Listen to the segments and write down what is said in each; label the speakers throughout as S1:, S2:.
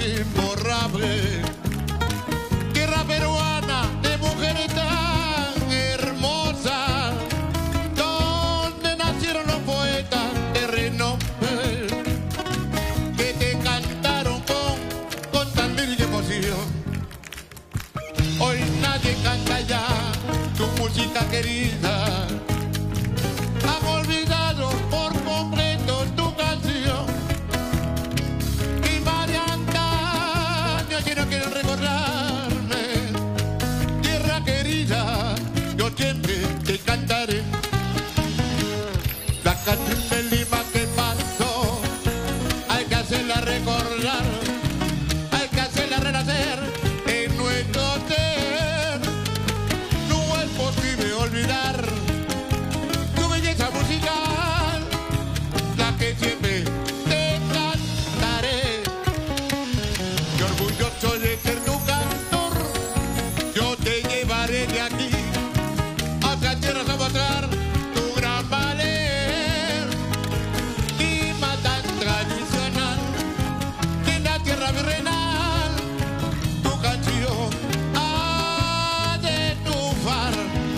S1: imborrable. Tierra peruana de mujeres tan hermosas, donde nacieron los poetas de renombre, que te cantaron con tan lírica emoción. Hoy nadie canta ya tu música querida. Han olvidado por completo tu canción. Y varios años que no quieren recordarme. Tierra querida, yo siempre te cantaré. La canción de Lima que pasó, hay que hacerla recordar, hay que hacerla renacer en nuestro ser. No es posible olvidar tu belleza musical, la que siempre te cantaré. Y orgulloso de ser tu cantor, yo te llevaré de aquí hacia tierras a mostrar tu gran valer. Lima tan tradicional, en la tierra virreinal, tu canción ha de triunfar.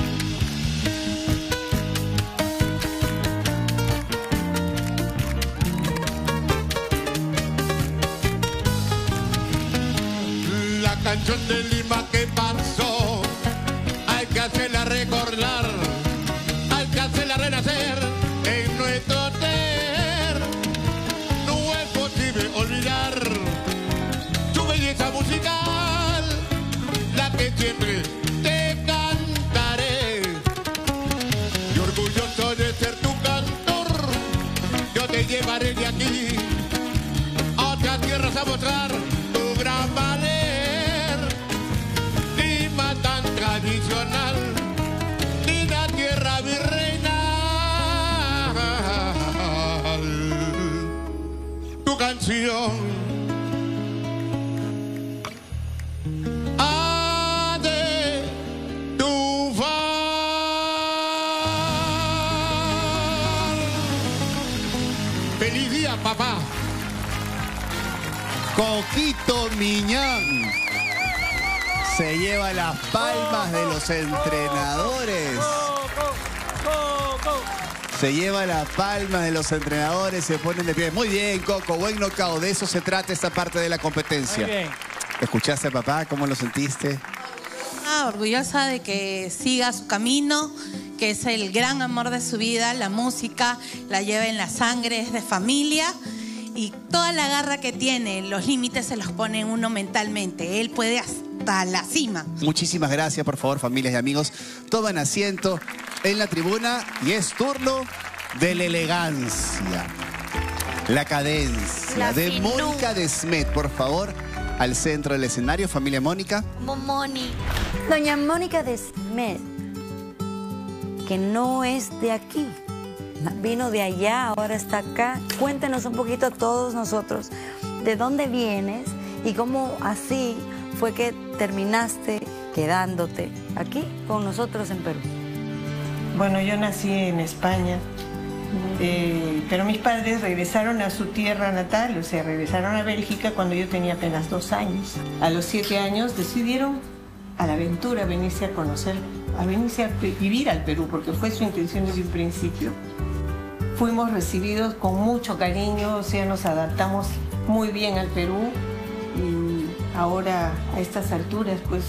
S1: La canción de Lima que pasó, hay que hacerla recordar, hay que hacerla renacer en nuestro ser. No es posible olvidar tu belleza musical, la que siempre te cantaré. Y orgulloso de ser tu cantor, yo te llevaré de aquí a otras tierras a mostrar tu gran valer. Lima tan tradicional, y la tierra virreinal, tu canción ha de triunfar. ¡Feliz día, papá!
S2: Coquito Miñán se lleva las palmas de los entrenadores. Se lleva la palma de los entrenadores, se ponen de pie. Muy bien, Coco, buen knockout. De eso se trata esta parte de la competencia.
S3: Muy bien.
S2: ¿Escuchaste a papá? ¿Cómo lo sentiste?
S4: Orgullosa de que siga su camino, que es el gran amor de su vida, la música, la lleva en la sangre, es de familia. Y toda la garra que tiene, los límites se los pone uno mentalmente. Él puede hasta la cima.
S2: Muchísimas gracias, por favor, familias y amigos. Toman asiento en la tribuna y es turno de la elegancia, la cadencia de Mónica Desmet. Por favor, al centro del escenario, familia Mónica.
S5: Momoni. Doña Mónica Desmet, que no es de aquí. Vino de allá, ahora está acá. Cuéntenos un poquito a todos nosotros de dónde vienes y cómo así fue que terminaste quedándote aquí con nosotros en Perú.
S6: Bueno, yo nací en España, pero mis padres regresaron a su tierra natal, o sea, regresaron a Bélgica cuando yo tenía apenas 2 años. A los 7 años decidieron a la aventura venirse a conocer, a venirse a vivir al Perú, porque fue su intención desde un principio. Fuimos recibidos con mucho cariño, o sea, nos adaptamos muy bien al Perú y ahora a estas alturas, pues,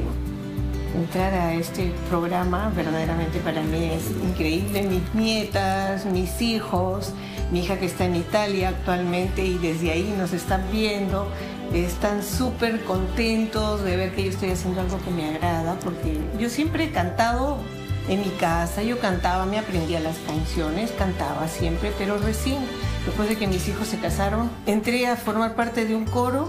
S6: entrar a este programa verdaderamente para mí es increíble. Mis nietas, mis hijos, mi hija que está en Italia actualmente y desde ahí nos están viendo, están súper contentos de ver que yo estoy haciendo algo que me agrada, porque yo siempre he cantado en mi casa, yo cantaba, me aprendía las canciones, cantaba siempre, pero recién, después de que mis hijos se casaron, entré a formar parte de un coro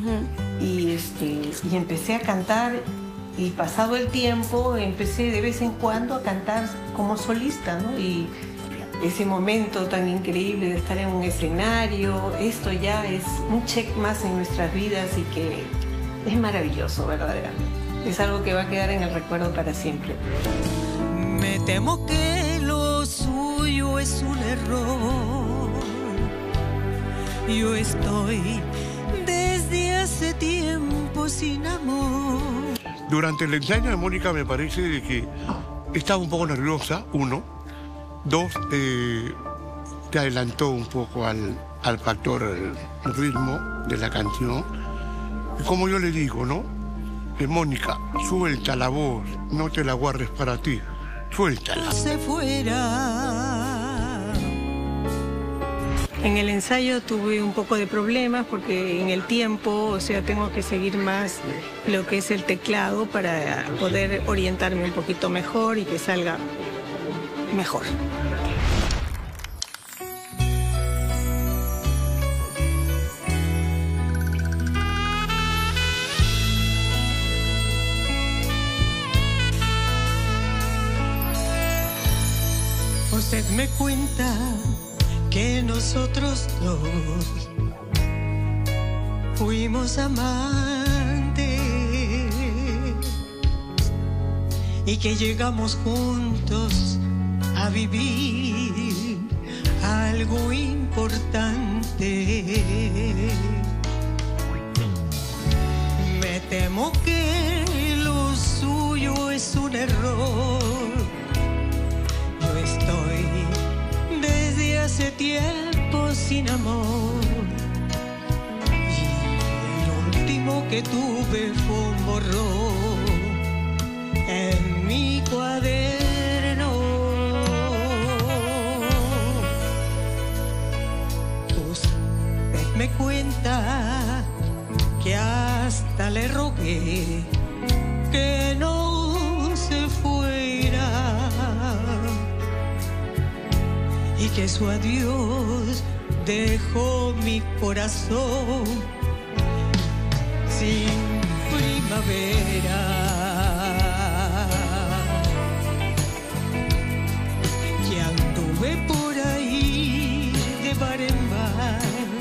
S6: y empecé a cantar. Y pasado el tiempo, empecé de vez en cuando a cantar como solista, ¿no? Y ese momento tan increíble de estar en un escenario, esto ya es un check más en nuestras vidas y que es maravilloso, verdaderamente. Es algo que va a quedar en el recuerdo para siempre.
S7: Me temo que lo suyo es un error. Yo estoy desde sin amor.
S1: Durante el ensayo de Mónica me parece de que estaba un poco nerviosa, uno. Dos, te adelantó un poco al factor el ritmo de la canción. Y como yo le digo, ¿no? Mónica, suelta la voz, no te la guardes para ti. Suéltala.
S7: Se fuera.
S6: En el ensayo tuve un poco de problemas porque en el tiempo, o sea, tengo que seguir más lo que es el teclado para poder orientarme un poquito mejor y que salga mejor.
S7: Usted me cuenta que nosotros dos fuimos amantes y que llegamos juntos a vivir algo importante. Me temo que lo suyo es un error. Yo estoy desde hace tiempo sin amor y el último que tuve fue un borrón en mi cuaderno. Usted me cuenta que hasta le rogué que no se fuera y que su adiós dejó mi corazón sin primavera. Que anduve por ahí de bar en bar,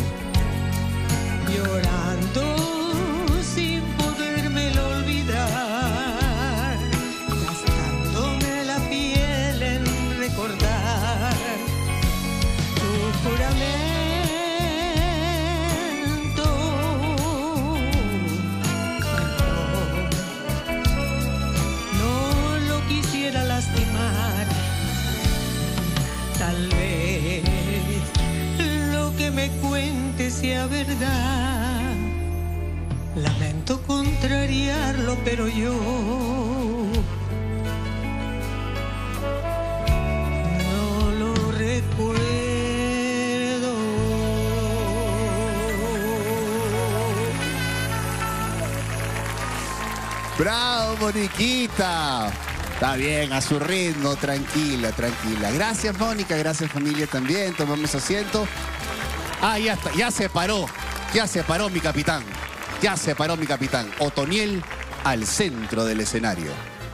S7: llorando sin podérmelo olvidar, gastándome la piel en recordar juramento. No lo quisiera lastimar. Tal vez lo que me cuente sea verdad. Lamento contrariarlo, pero yo no lo recuerdo.
S2: ¡Bravo, Moniquita! Está bien, a su ritmo, tranquila, tranquila. Gracias, Mónica, gracias, familia, también. Tomamos asiento. Ah, ya está, ya se paró mi capitán. Ya se paró mi capitán. Otoniel al centro del escenario.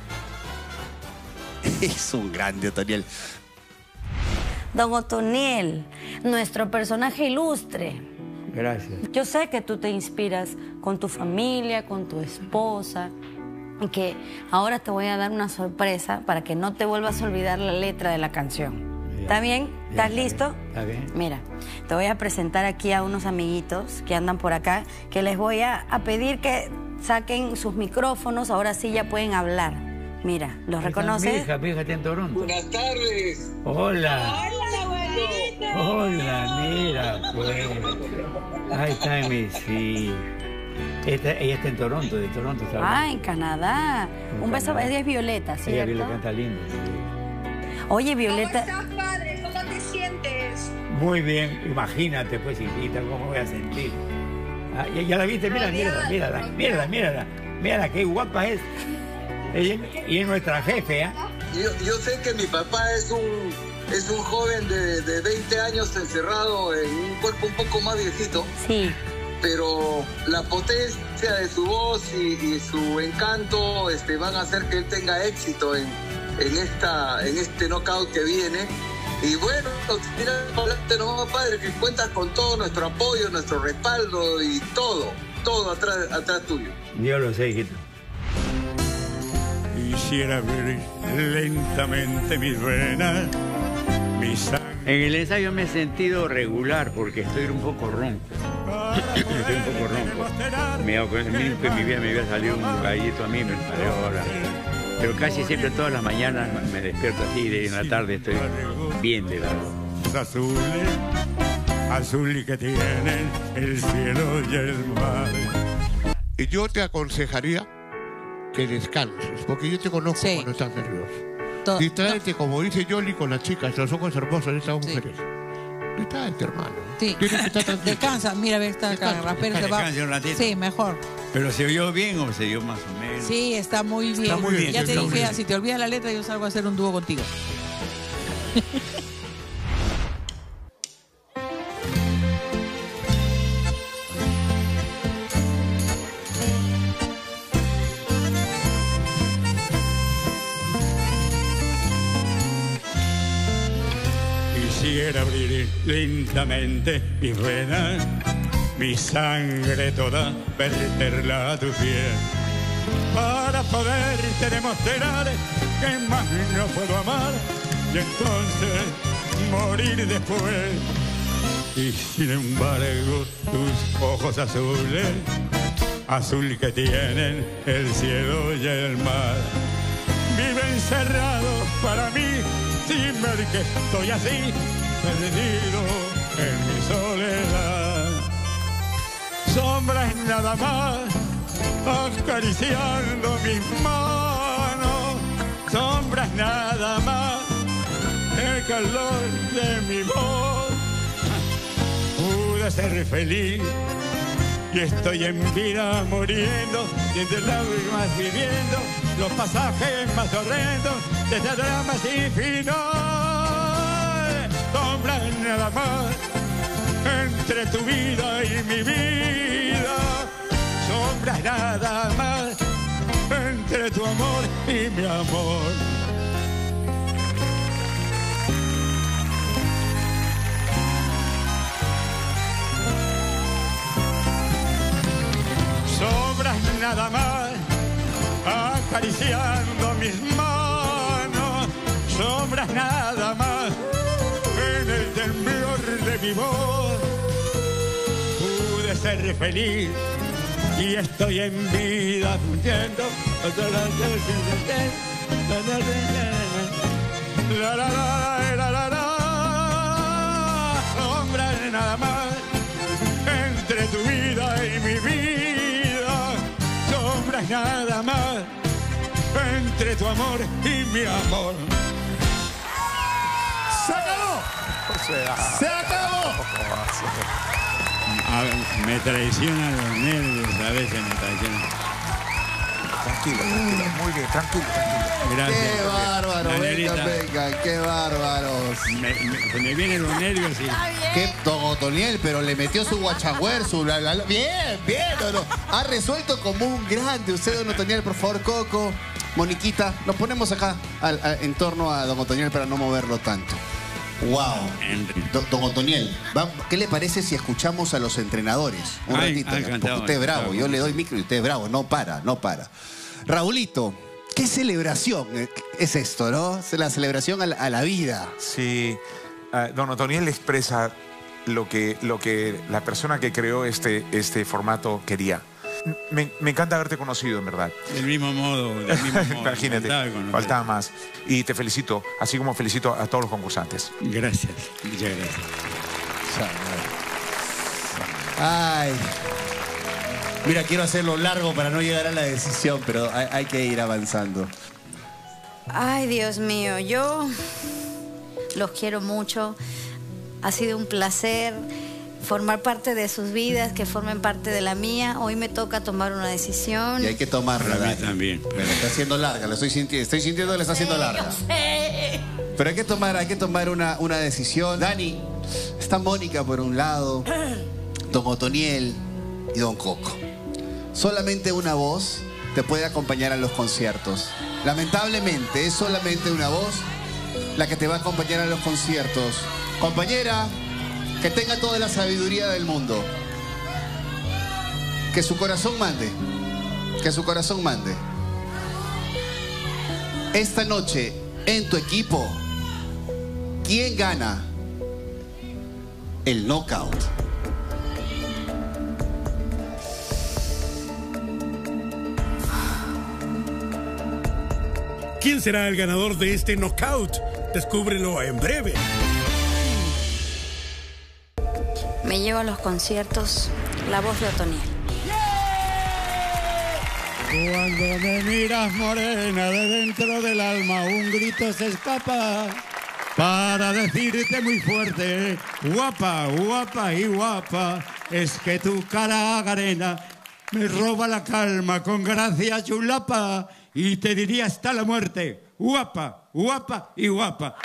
S2: Es un grande, Otoniel.
S5: Don Otoniel, nuestro personaje ilustre.
S3: Gracias.
S5: Yo sé que tú te inspiras con tu familia, con tu esposa, y que ahora te voy a dar una sorpresa para que no te vuelvas a olvidar la letra de la canción. ¿Está bien? ¿Estás listo?
S3: Está bien.
S5: Mira, te voy a presentar aquí a unos amiguitos que andan por acá, que les voy a pedir que saquen sus micrófonos, ahora sí ya pueden hablar. Mira, ¿los reconoces?
S3: Mi hija está en Toronto.
S8: Buenas tardes.
S3: Hola.
S8: Hola, abuelita.
S3: Hola, mira, pues. Ahí está mi sí. Ella está en Toronto, de Toronto está.
S5: Ah, en Canadá. Un beso, ella es Violeta, ¿cierto?
S3: Ella Violeta canta lindo. Sí.
S5: Oye, Violeta.
S8: ¿Cómo estás, padre? ¿Cómo te sientes?
S3: Muy bien, imagínate, pues, hijita, cómo voy a sentir. Ah, ¿ya la viste? Mírala, qué guapa es. Y es nuestra jefe, ¿eh?
S8: Yo sé que mi papá es un joven de 20 años encerrado en un cuerpo un poco más viejito.
S5: Sí.
S8: Pero la potencia de su voz y su encanto van a hacer que él tenga éxito en este knockout que viene. Y bueno, tira para adelante nomás, padre, que cuentas con todo nuestro apoyo, nuestro respaldo y todo atrás tuyo.
S3: Dios lo sé, hijito.
S1: Quisiera ver lentamente mis venas, mi sangre.
S3: En el ensayo me he sentido regular porque estoy un poco ronco. el mínimo que en mi vida me había salido un gallito a mí, me salió ahora. Pero casi siempre todas las mañanas me despierto así, y en la tarde estoy bien de la voz.
S1: Azules, azules que tienen el cielo y el mar. Y yo te aconsejaría que descanses, porque yo te conozco cuando estás nervioso. Distráete, como dice Yoli, con las chicas, los ojos hermosos de estas mujeres. Distráete, hermano.
S9: Sí. Descansa, mira, ve, está acá, rapero se va.
S3: Un ratito.
S9: Sí, mejor.
S3: ¿Pero se oyó bien o se oyó más o menos?
S9: Sí, está muy bien.
S3: Está muy bien.
S9: Ya te
S3: Está
S9: dije,
S3: muy bien.
S9: si te olvidas la letra, yo salgo a hacer un dúo contigo.
S1: Quisiera abrir lentamente mis venas, mi sangre toda, verterla a tu piel, para poderte demostrar que más no puedo amar y entonces morir después. Y sin embargo, tus ojos azules, azul que tienen el cielo y el mar, viven cerrados para mí, sin ver que estoy así, perdido en mi soledad. Sombras nada más, acariciando mis manos. Sombras nada más, el calor de mi voz. Pude ser feliz y estoy en vida muriendo, y entre lágrimas viviendo los pasajes más horrendos de este drama sin final. Sombras nada más entre tu vida y mi vida. Sombras nada más entre tu amor y mi amor. Sombras nada más acariciando mis manos. Sombras nada más en el temblor de mi voz. Pude ser feliz y estoy en vida muriendo. La, la, la, la, la, la. Sombras nada más entre tu vida y mi vida. Sombras nada más entre tu amor y mi amor.
S2: ¡Se acabó! ¡Se acabó!
S3: Me traicionan los nervios, a veces me traicionan.
S10: Tranquilo, muy bien, tranquilo.
S3: Gracias.
S2: ¡Qué bárbaro!
S3: Negrita,
S2: Venga, qué bárbaros.
S3: Se me vienen los nervios y...
S2: Qué Don Otoniel, pero le metió su guachagüer, su la. Bien, no. Ha resuelto como un grande. Usted, Don Otoniel, por favor, Coco, Moniquita, nos ponemos acá en torno a Don Otoniel para no moverlo tanto. ¡Wow! Don Otoniel, ¿qué le parece si escuchamos a los entrenadores? Un ratito. Porque usted es bravo, yo le doy micro y usted es bravo. No para. Raulito, ¿qué celebración es esto, no? Es la celebración a la vida.
S10: Sí, Don Otoniel expresa lo que la persona que creó este formato quería. Me encanta haberte conocido, en verdad.
S3: Del mismo modo.
S10: Imagínate, faltaba más. Y te felicito, así como felicito a todos los concursantes.
S3: Gracias, muchas gracias.
S2: Ay. Mira, quiero hacerlo largo para no llegar a la decisión, pero hay que ir avanzando.
S5: Ay, Dios mío, yo los quiero mucho. Ha sido un placer formar parte de sus vidas, que formen parte de la mía. Hoy me toca tomar una decisión.
S2: Y hay que tomarla.
S3: Para mí también.
S2: Bueno, está haciendo larga, estoy sintiendo que la está haciendo larga. Pero hay que tomar una decisión. Dani, está Mónica por un lado, Don Otoniel y Don Coco. Solamente una voz te puede acompañar a los conciertos. Lamentablemente, es solamente una voz la que te va a acompañar a los conciertos. Compañera, que tenga toda la sabiduría del mundo. Que su corazón mande. Que su corazón mande. Esta noche, en tu equipo, ¿quién gana el knockout?
S11: ¿Quién será el ganador de este knockout? Descúbrelo en breve.
S5: Me llevo a los conciertos la voz de Otoniel.
S12: Cuando me miras morena, de dentro del alma un grito se escapa para decirte muy fuerte, guapa, guapa y guapa, es que tu cara arena me roba la calma con gracia chulapa y te diría hasta la muerte, guapa, guapa y guapa.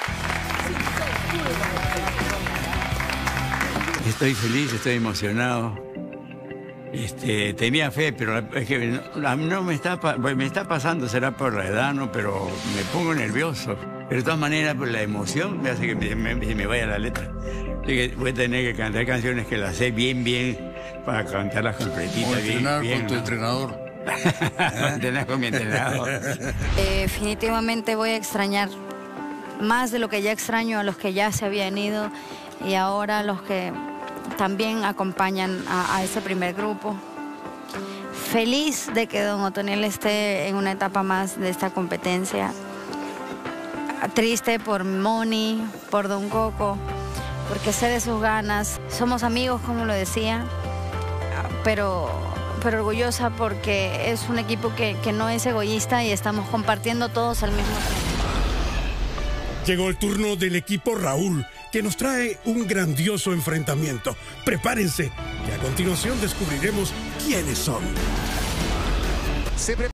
S3: Estoy feliz, estoy emocionado. Tenía fe, pero es que no me está pasando, será por la edad, ¿no? Pero me pongo nervioso. Pero de todas maneras, pues, la emoción me hace que me vaya la letra. Así que voy a tener que cantar canciones que las sé bien, para cantarlas completitas.
S13: O entrenar
S3: bien,
S13: con tu
S3: ¿no?
S13: entrenador.
S3: Entrenar con mi entrenador.
S5: Definitivamente voy a extrañar más de lo que ya extraño a los que ya se habían ido y ahora a los que también acompañan a ese primer grupo. Feliz de que don Otoniel esté en una etapa más de esta competencia. Triste por Moni, por don Coco, porque sé de sus ganas. Somos amigos, como lo decía, pero orgullosa porque es un equipo que no es egoísta y estamos compartiendo todos al mismo tiempo.
S11: Llegó el turno del equipo Raúl, que nos trae un grandioso enfrentamiento. Prepárense, que a continuación descubriremos quiénes son.